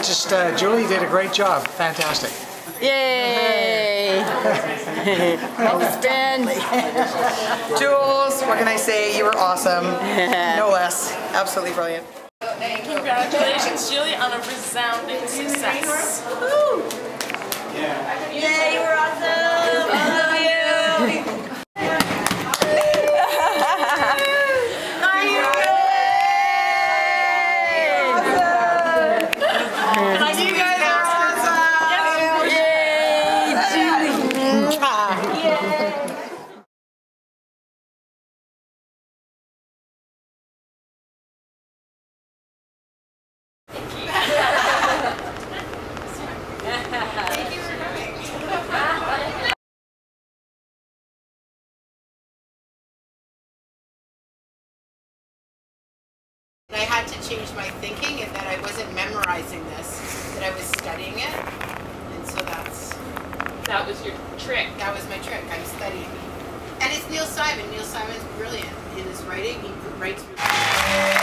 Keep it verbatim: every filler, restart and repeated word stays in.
just uh, Julie did a great job. Fantastic. Yay! Thanks, Ben. Jules, what can I say? You were awesome. No less. Absolutely brilliant. And congratulations, Julie, on a resounding success. Woo! Yeah. Yay, you were awesome. I love you. I had to change my thinking in that I wasn't memorizing this, that I was studying it, and so that's... That was your trick. That was my trick. I'm studying. And it's Neil Simon. Neil Simon's brilliant in his writing. He writes...